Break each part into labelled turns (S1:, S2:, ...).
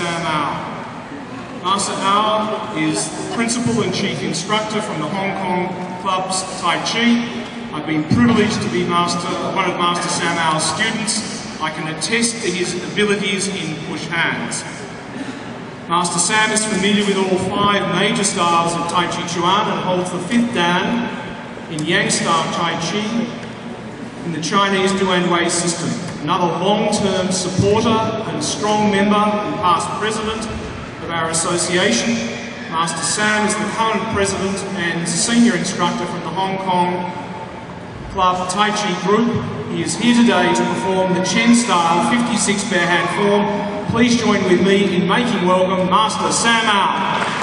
S1: Sam Au. Master Au is the principal and chief instructor from the Hong Kong club's Taichi. I've been privileged to be one of Master Sam Au's students. I can attest to his abilities in push hands. Master Sam is familiar with all 5 major styles of Tai Chi Chuan and holds the 5th Dan in Yang style Tai Chi in the Chinese Duan Wei system. Another long-term supporter and strong member and past president of our association, Master Sam is the current president and senior instructor from the Hong Kong Club Tai Chi Group. He is here today to perform the Chen style 56 bare hand form. Please join with me in making welcome Master Sam Au.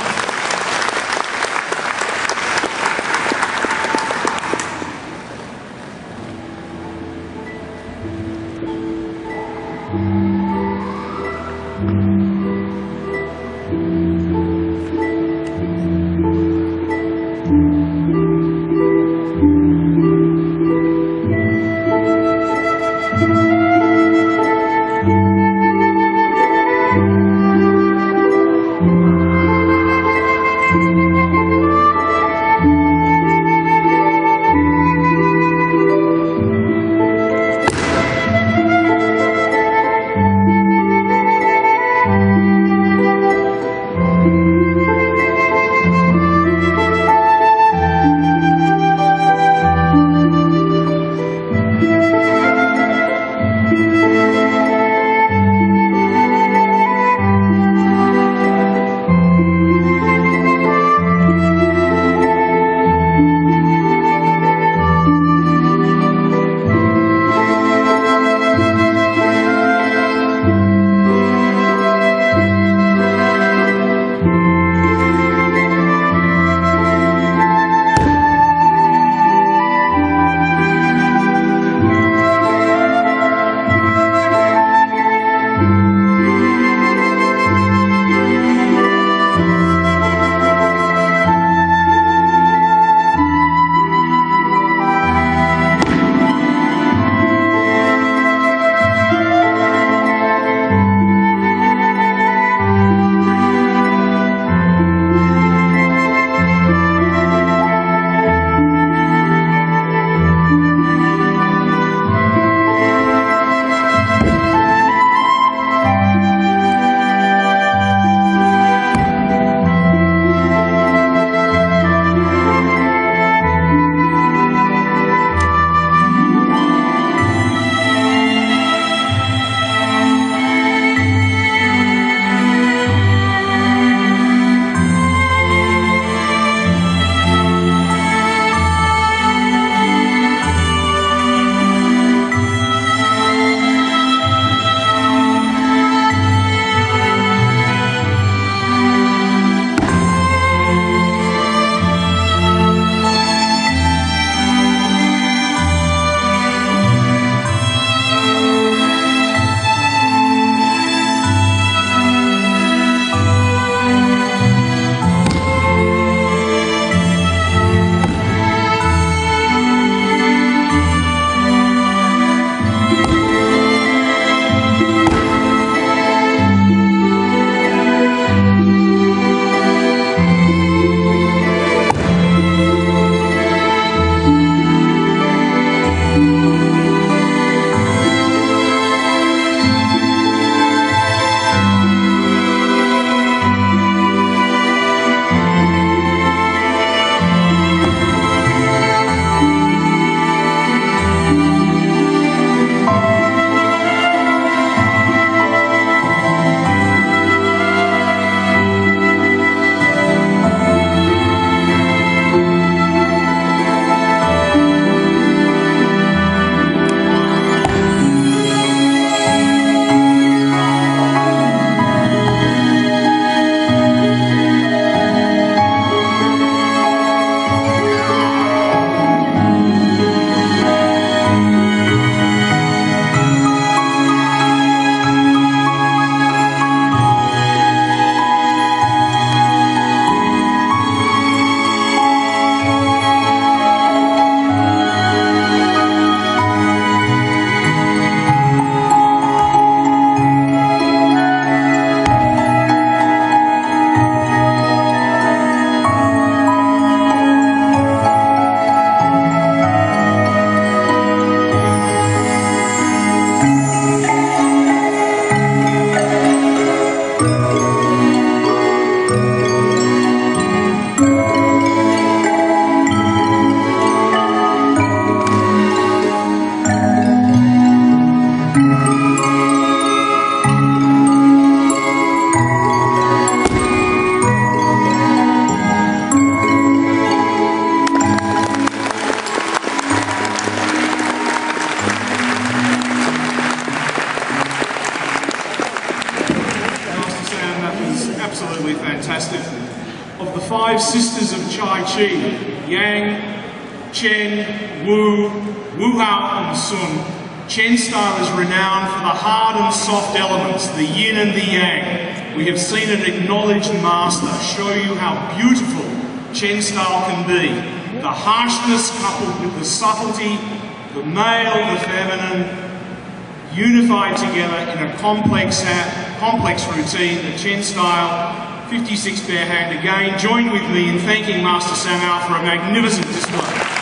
S1: 5 sisters of Taichi, Yang, Chen, Wu Hao and Sun. Chen style is renowned for the hard and soft elements, the yin and the yang. We have seen an acknowledged master show you how beautiful Chen style can be. The harshness coupled with the subtlety, the male, the feminine, unified together in a complex routine, the Chen style 56 bare hand again. Join with me in thanking Master Samao for a magnificent display.